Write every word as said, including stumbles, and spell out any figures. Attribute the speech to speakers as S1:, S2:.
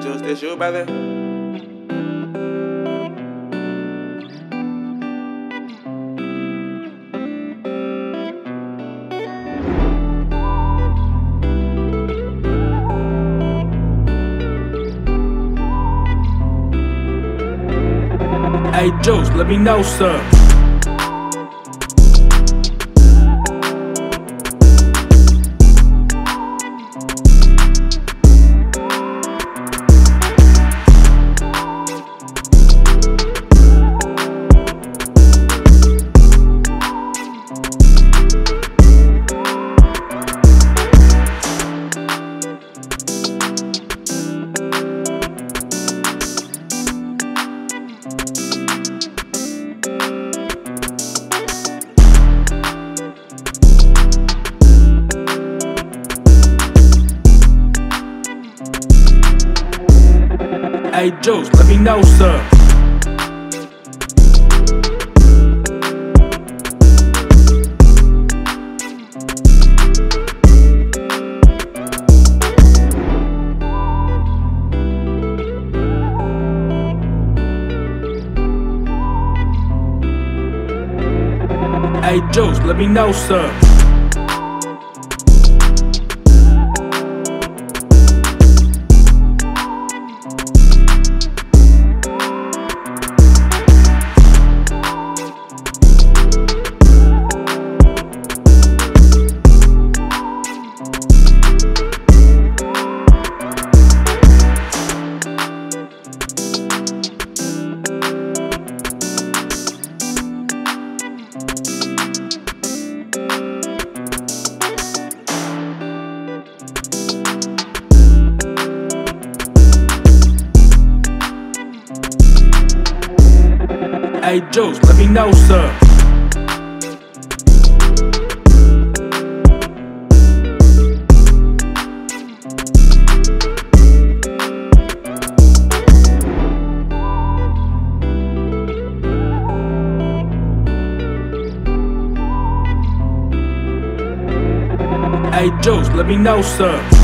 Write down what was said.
S1: Juice, this you, brother?
S2: Hey Juice, let me know, sir. Hey Juice, let me know, sir. Hey Juice, let me know, sir. Hey Juice, let me know, sir. Hey Juice, let me know, sir.